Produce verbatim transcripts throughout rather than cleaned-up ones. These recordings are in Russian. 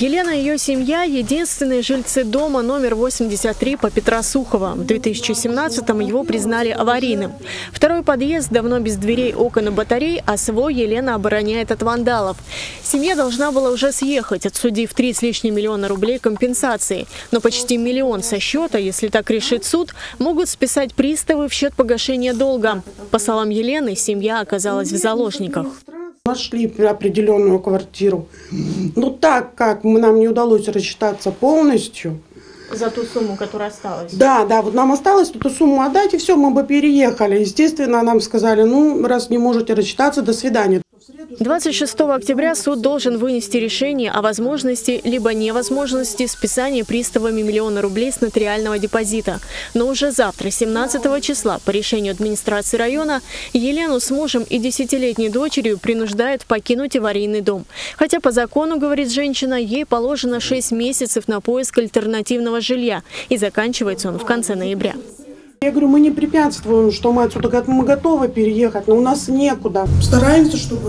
Елена и ее семья – единственные жильцы дома номер восемьдесят три по Петра Сухова. В две тысячи семнадцатом его признали аварийным. Второй подъезд давно без дверей, окон и батарей, а свой Елена обороняет от вандалов. Семья должна была уже съехать, отсудив три с лишним миллиона рублей компенсации. Но почти миллион со счета, если так решит суд, могут списать приставы в счет погашения долга. По словам Елены, семья оказалась в заложниках. Нашли определенную квартиру. Но так как нам не удалось рассчитаться полностью. За ту сумму, которая осталась? Да, да, вот нам осталось эту сумму отдать, и все, мы бы переехали. Естественно, нам сказали, ну, раз не можете рассчитаться, до свидания. двадцать шестого октября суд должен вынести решение о возможности либо невозможности списания приставами миллиона рублей с нотариального депозита. Но уже завтра, семнадцатого числа, по решению администрации района, Елену с мужем и десятилетней дочерью принуждают покинуть аварийный дом. Хотя по закону, говорит женщина, ей положено шесть месяцев на поиск альтернативного жилья, и заканчивается он в конце ноября. Я говорю, мы не препятствуем, что мы отсюда мы готовы переехать, но у нас некуда. Стараемся, чтобы,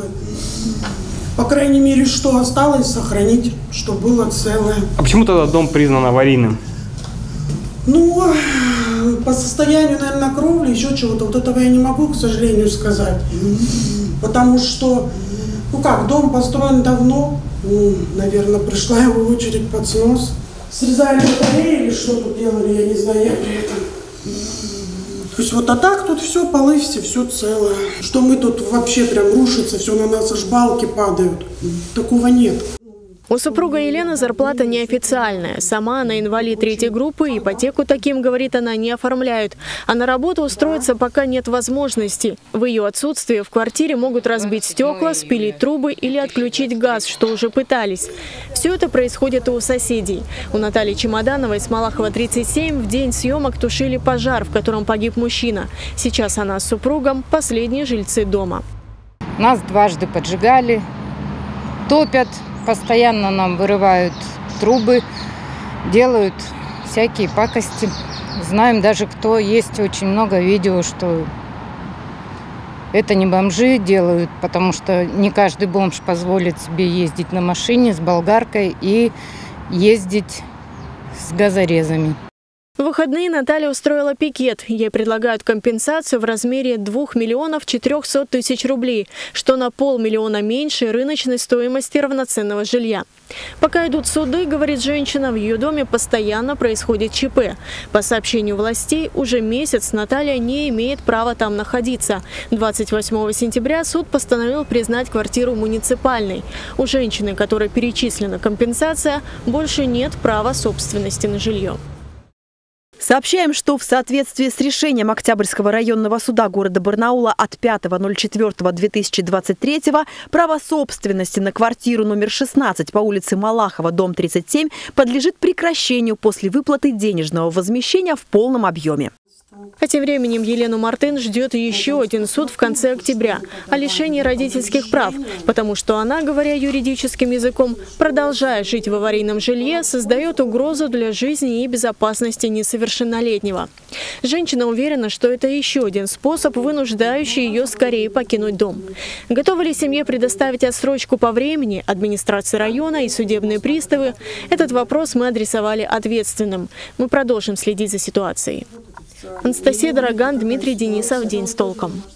по крайней мере, что осталось, сохранить, чтобы было целое. А почему тогда дом признан аварийным? Ну, по состоянию, наверное, кровли, еще чего-то. Вот этого я не могу, к сожалению, сказать. Потому что, ну как, дом построен давно, ну, наверное, пришла его очередь под снос. Срезали батареи или что тут делали, я не знаю, я при этом. То есть вот а так тут все, полы все, все целое. Что мы тут вообще прям рушится, все на нас, аж балки падают. Такого нет. У супруга Елены зарплата неофициальная. Сама она инвалид третьей группы, ипотеку таким, говорит она, не оформляют. А на работу устроиться пока нет возможности. В ее отсутствие в квартире могут разбить стекла, спилить трубы или отключить газ, что уже пытались. Все это происходит и у соседей. У Натальи Чемодановой с Малахова тридцать семь в день съемок тушили пожар, в котором погиб мужчина. Сейчас она с супругом – последние жильцы дома. Нас дважды поджигали, топят. Постоянно нам вырывают трубы, делают всякие пакости. Знаем даже, кто есть, очень много видео, что это не бомжи делают, потому что не каждый бомж позволит себе ездить на машине с болгаркой и ездить с газорезами. В выходные Наталья устроила пикет. Ей предлагают компенсацию в размере двух миллионов четырехсот тысяч рублей, что на полмиллиона меньше рыночной стоимости равноценного жилья. Пока идут суды, говорит женщина, в ее доме постоянно происходит ЧП. По сообщению властей, уже месяц Наталья не имеет права там находиться. двадцать восьмого сентября суд постановил признать квартиру муниципальной. У женщины, которой перечислена компенсация, больше нет права собственности на жилье. Сообщаем, что в соответствии с решением Октябрьского районного суда города Барнаула от пятого ноль четвёртого две тысячи двадцать третьего право собственности на квартиру номер шестнадцать по улице Малахова, дом тридцать семь, подлежит прекращению после выплаты денежного возмещения в полном объеме. А тем временем Елену Мартын ждет еще один суд в конце октября о лишении родительских прав, потому что она, говоря юридическим языком, продолжая жить в аварийном жилье, создает угрозу для жизни и безопасности несовершеннолетнего. Женщина уверена, что это еще один способ, вынуждающий ее скорее покинуть дом. Готовы ли семье предоставить отсрочку по времени, администрация района и судебные приставы? Этот вопрос мы адресовали ответственным. Мы продолжим следить за ситуацией. Анастасия Дороган, Дмитрий Денисов. День с толком.